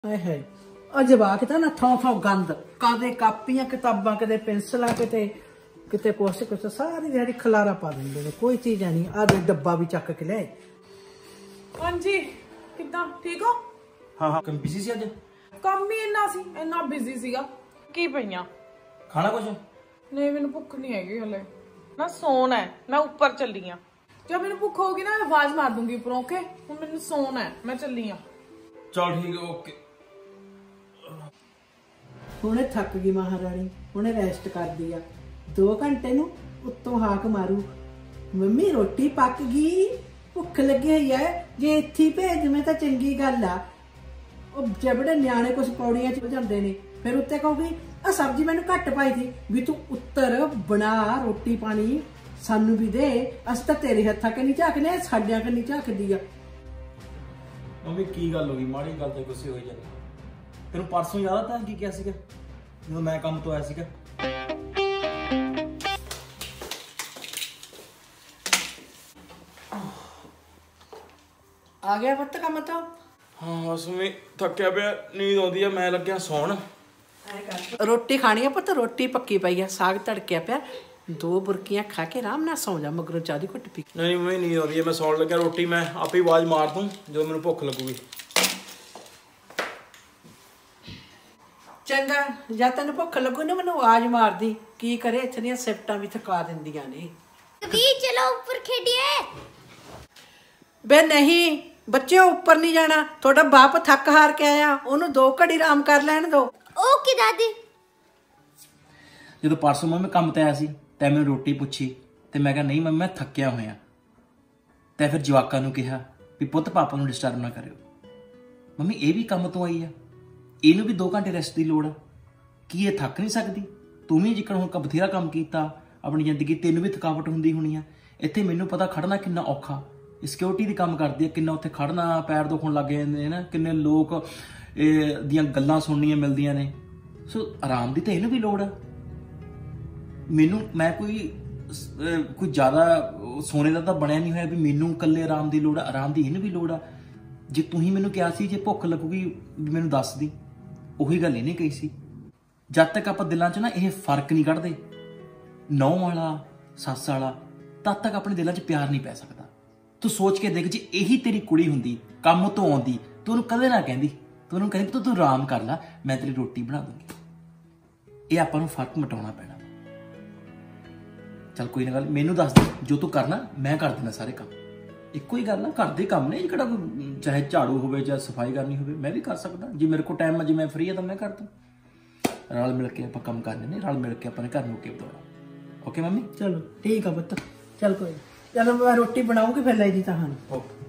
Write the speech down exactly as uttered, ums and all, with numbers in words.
है जवाक तो ना थों थों गंद कदे कापियां किताबां कदे पेंसिलां किते किते कुछ कुछ सारी दिहाड़ी खलारा पा देंदे ने कोई चीज नहीं आ डब्बा भी चक के ले। हां जी किदां ठीक हो? हाँ हाँ कम बिजी सी अज काम ही इन्ना सी इन्ना बिजी सीगा की पईयां खाना कुछ नहीं मैनू भुख नहीं हैगी हले ना सोना है मैं ऊपर चली आ जब मैनू भुख होगी ना आवाज मार दूंगी ऊपर ओके हुण मैनू सोना है मैं चली आ चल ठीक है ओके। हुणे थक गई महारानी हुणे रेस्ट कर दिया दो घंटे नू उत्तों हाक मारू मम्मी रोटी पक गई भुख लगी हुई है जे इत्थे भेज मैं तो चंगी गल आ जबड़े न्याणे कुछ पौड़ियां च जांदे ने फिर उत्ते कहूगी आ सब्जी मैनू घट पाई थी भी तू उत्तर बना रोटी पानी सानू भी दे अस तो तेरे हत्था के नहीं झाकने साडिया के नहीं झाकदी आ। मम्मी की गल होगी माड़ी गल ते गुस्से होई जांदी तेनू परसों याद था की क्या सीगा जदों मैं काम तो आया सीगा आ गया पुत्त काम तो हाँ बस मैं थकिया पे नींद आउंदी है मैं लग्या सौण रोटी खानी है पुत्त रोटी पक्की पई है साग तड़किया पिया दो बुरकियां खा के आराम नाल सौ जा मगरों चाह दी घुट पी नहीं मैं नींद आउंदी है मैं सौण लग्या रोटी मैं आपे ही आवाज मार दूं जो मैनू भुख लगूगी। चंगा या तेन भुख लगू ना मैनू आवाज मार दी की करे इत्थे दियां सिफटां भी थका दिंदियां ने चलो ऊपर खेडिए बे नहीं बच्चे ऊपर नहीं जाना थोड़ा बाप थक हार के आया ओनू दो घड़ी आराम कर लैण दो। ओके दादी जो परसों मैं काम ते आया सी ते मैं रोटी पुछी ते मैं कहा नहीं मम्मी मैं थकिया होया ते फिर जवाकां नू कहा भी पुत्त पापा नू डिस्टर्ब ना करियो मम्मी ये भी काम तो आई है इनू भी दो घंटे रेस्ट की लोड़ है कि ये थक नहीं सकती तू भी जिक्र हुण बथेरा काम किया अपनी जिंदगी तेनू भी थकावट हुंदी होनी है इत्थे मैनू पता खड़ना किन्ना औखा सिक्योरिटी दी काम करदी है किन्ना उत्थे खड़ना पैर दुखण लग जांदे ने किन्ने लोग दियां गल्लां सुननियां मिलदियां ने सो आराम दी ते इनू भी लोड़ है मैनू मैं कोई कोई ज़्यादा सोने का तो बनया नहीं होया भी मैनू कल्ले आराम की लोड़ है आराम की इनू भी लोड़ है जे तू ही मैनू कहा सी जे भुख लगूगी मैनू दस दी उही गल इन्हें कही सी जब तक आप दिलों च ना यह फर्क नहीं कढ़ते नौ वाला सस वाला तद तक अपने दिलों च प्यार नहीं पै सकता। तू सोच के देख जे यही तेरी कुड़ी हुंदी काम तो आउंदी तू उन्हें कदे ना कहंदी तू उन्हें कहंदी तू तू आराम कर ला मैं तेरी रोटी बना दूंगी ये आपां नूं फर्क मिटाउणा पैना। चल कोई ना गल मैनू दस दे जो तू करना मैं कर देना सारे काम इक्को ही गल आ घर दे काम ने जिहड़ा चाहे झाड़ू होवे चाहे सफाई करनी होवे मैं भी कर सकदा जे मेरे को टाइम जे मैं फ्री है तो मैं कर दूं रल मिल के आपां काम करने ने रल मिल के अपने घर नूं अगे बढ़ाउणा। ओके मम्मी चलो ठीक है पुत्त चल कोई चलो मैं रोटी बनाऊंगी फिर ले जी तहां